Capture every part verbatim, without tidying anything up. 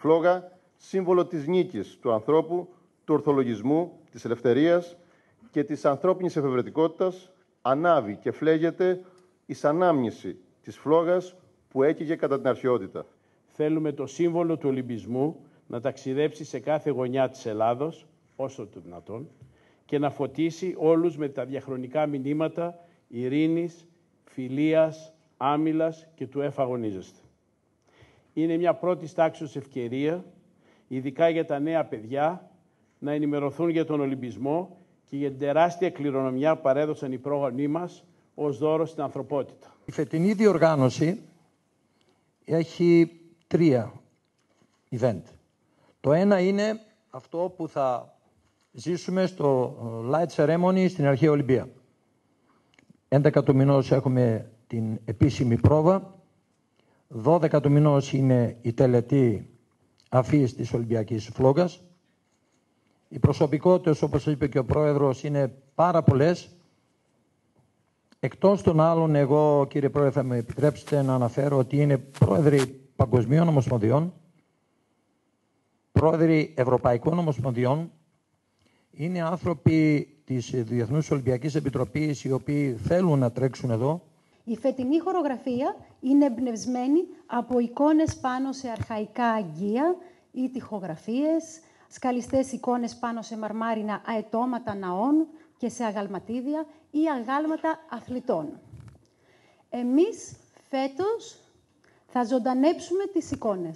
φλόγα, σύμβολο της νίκης του ανθρώπου, του ορθολογισμού, της ελευθερίας και της ανθρώπινης εφευρετικότητας, ανάβει και φλέγεται εις ανάμνηση της φλόγας που έκυγε κατά την αρχαιότητα. Θέλουμε το σύμβολο του Ολυμπισμού να ταξιδέψει σε κάθε γωνιά της Ελλάδος, όσο το δυνατόν, και να φωτίσει όλους με τα διαχρονικά μηνύματα ειρήνης, φιλίας, άμυλας και του εφαγωνίζεστε. Είναι μια πρώτη τάξης ευκαιρία, ειδικά για τα νέα παιδιά, να ενημερωθούν για τον Ολυμπισμό και για την τεράστια κληρονομιά που παρέδωσαν οι πρόγονοί μας ως δώρο στην ανθρωπότητα. Η φετινή διοργάνωση έχει τρία event. Το ένα είναι αυτό που θα ζήσουμε στο Light Ceremony στην Αρχαία Ολυμπία. έντεκα του μηνός έχουμε την επίσημη πρόβα. δώδεκα του μηνός είναι η τελετή αφής της Ολυμπιακής Φλόγας. Οι προσωπικότητες, όπως είπε και ο Πρόεδρος, είναι πάρα πολλές. Εκτός των άλλων, εγώ, κύριε Πρόεδρε, θα με επιτρέψετε να αναφέρω ότι είναι πρόεδροι Παγκοσμίων Ομοσπονδιών, πρόεδροι Ευρωπαϊκών Ομοσπονδιών, είναι άνθρωποι της Διεθνούς Ολυμπιακής Επιτροπής οι οποίοι θέλουν να τρέξουν εδώ. Η φετινή χορογραφία είναι εμπνευσμένη από εικόνες πάνω σε αρχαϊκά αγγεία ή τοιχογραφίες, σκαλιστές εικόνες πάνω σε μαρμάρινα αετώματα ναών και σε αγαλματίδια ή αγάλματα αθλητών. Εμείς φέτος θα ζωντανέψουμε τις εικόνες.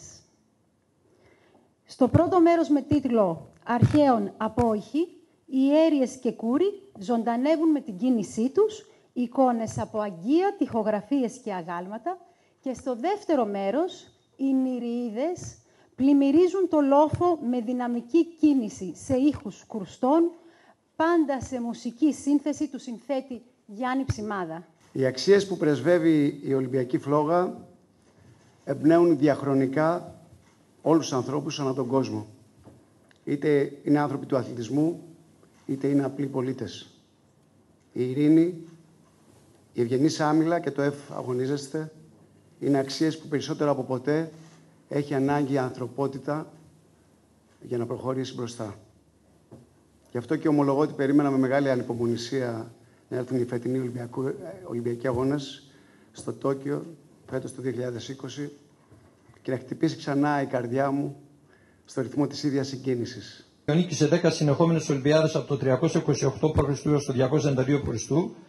Στο πρώτο μέρος με τίτλο «Αρχαίων απόϊχοι», οι Έριες και Κούροι ζωντανεύουν με την κίνησή τους εικόνες από αγγεία, τοιχογραφίες και αγάλματα και στο δεύτερο μέρος οι Νηριείδες πλημμυρίζουν το λόφο με δυναμική κίνηση σε ήχους κρουστών, πάντα σε μουσική σύνθεση του συνθέτη Γιάννη Ψημάδα. Οι αξίες που πρεσβεύει η Ολυμπιακή Φλόγα εμπνέουν διαχρονικά όλους τους ανθρώπους ανά τον κόσμο. Είτε είναι άνθρωποι του αθλητισμού, είτε είναι απλοί πολίτες. Η ειρήνη, η ευγενής άμυλα και το εφαγωνίζεστε είναι αξίες που περισσότερο από ποτέ έχει ανάγκη η ανθρωπότητα για να προχωρήσει μπροστά. Γι' αυτό και ομολογώ ότι περίμενα με μεγάλη ανυπομονησία να έρθουν οι φετινοί Ολυμπιακοί Αγώνες στο Τόκιο φέτος το δύο χιλιάδες είκοσι και να χτυπήσει ξανά η καρδιά μου στο ρυθμό της ίδιας συγκίνησης. Νίκησε δέκα συνεχόμενες Ολυμπιάδες από το τριακόσια είκοσι οκτώ π.Χ. έως το διακόσια ενενήντα δύο π.Χ.